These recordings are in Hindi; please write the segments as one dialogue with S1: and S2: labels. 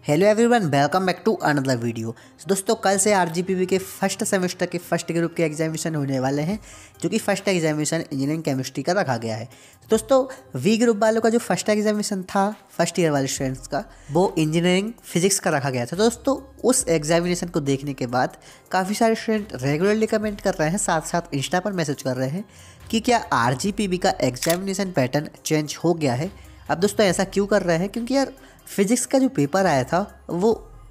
S1: Hello everyone, welcome back to another video. दोस्तों, कल से आरजीपीवी के फर्स्ट सेमेस्टर के फर्स्ट ग्रुप के एग्जामिनेशन होने वाले हैं, जो कि फर्स्ट एग्जामिनेशन इंजीनियरिंग केमिस्ट्री का रखा गया है। दोस्तों, वी ग्रुप वालों का जो फर्स्ट एग्जामिनेशन था फर्स्ट ईयर वाले स्टूडेंट्स का, वो इंजीनियरिंग फिजिक्स का रखा गया था। दोस्तों, उस एग्जामिनेशन को देखने के बाद काफ़ी सारे स्टूडेंट रेगुलरली कमेंट कर रहे हैं, साथ साथ इंस्टा पर मैसेज कर रहे हैं कि क्या आरजीपीवी का एग्जामिनेशन पैटर्न चेंज हो गया है। अब दोस्तों, ऐसा क्यों कर रहे हैं? क्योंकि यार फिजिक्स का जो पेपर आया था वो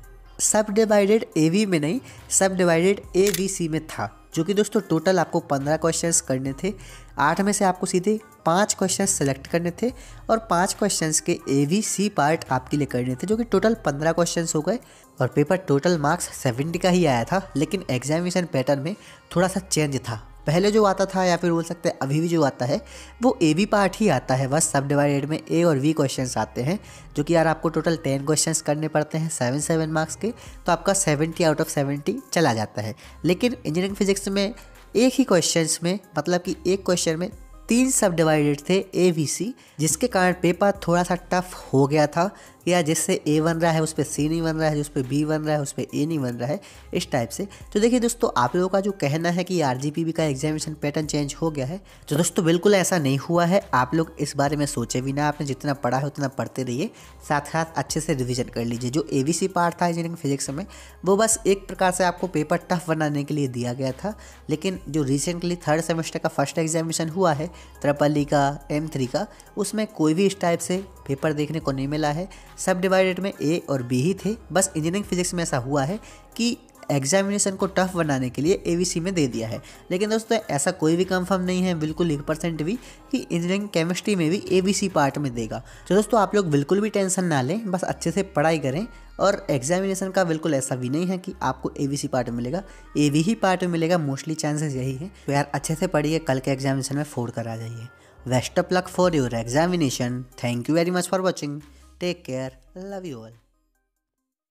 S1: सब डिवाइडेड एवी में नहीं, सब डिवाइडेड एवीसी में था, जो कि दोस्तों टोटल आपको 15 क्वेश्चंस करने थे। 8 में से आपको सीधे 5 क्वेश्चंस सेलेक्ट करने थे और 5 क्वेश्चंस के एवीसी पार्ट आपके लिए करने थे, जो कि टोटल 15 क्वेश्चंस हो गए। और पेपर टोटल मार्क्स 70 का ही आया था, लेकिन एग्जामिनेशन पैटर्न में थोड़ा सा चेंज था। पहले जो आता था, या फिर बोल सकते हैं अभी भी जो आता है, वो ए बी पार्ट ही आता है। बस सब डिवाइडेड में ए और वी क्वेश्चंस आते हैं, जो कि यार आपको टोटल 10 क्वेश्चंस करने पड़ते हैं 7 मार्क्स के, तो आपका 70 आउट ऑफ 70 चला जाता है। लेकिन इंजीनियरिंग फिजिक्स में एक ही क्वेश्चंस में, मतलब कि एक क्वेश्चन में 3 सब डिवाइडेड थे ए वी सी, जिसके कारण पेपर थोड़ा सा टफ हो गया था। या जिससे ए बन रहा है उस पर सी नहीं बन रहा है, जिस पर बी बन रहा है उस पर ए नहीं बन रहा है, इस टाइप से। तो देखिए दोस्तों, आप लोगों का जो कहना है कि आरजीपीवी का एग्जामिनेशन पैटर्न चेंज हो गया है, तो दोस्तों बिल्कुल ऐसा नहीं हुआ है। आप लोग इस बारे में सोचे भी ना, आपने जितना पढ़ा है उतना पढ़ते रहिए, साथ साथ अच्छे से रिविजन कर लीजिए। जो एवीसी पार्ट था इंजीनियरिंग फिजिक्स में, वो बस एक प्रकार से आपको पेपर टफ बनाने के लिए दिया गया था। लेकिन जो रिसेंटली थर्ड सेमेस्टर का फर्स्ट एग्जामिनेशन हुआ है ट्रिपल ई का, M3 का, उसमें कोई भी इस टाइप से पेपर देखने को नहीं मिला है। सब डिवाइडेड में ए और बी ही थे। बस इंजीनियरिंग फिजिक्स में ऐसा हुआ है कि एग्जामिनेशन को टफ बनाने के लिए एवीसी में दे दिया है। लेकिन दोस्तों, ऐसा कोई भी कंफर्म नहीं है, बिल्कुल 1% भी, कि इंजीनियरिंग केमिस्ट्री में भी एवीसी पार्ट में देगा। तो दोस्तों, आप लोग बिल्कुल भी टेंशन ना लें, बस अच्छे से पढ़ाई करें। और एग्जामिनेशन का बिल्कुल ऐसा भी नहीं है कि आपको एवीसी पार्ट में मिलेगा, एवी ही पार्ट में मिलेगा, मोस्टली चांसेस यही है। तो यार अच्छे से पढ़िए, कल के एग्जामिनेशन में फोड़ कर आ जाइए। Best of luck for your examination. Thank you very much for watching. Take care, love you all.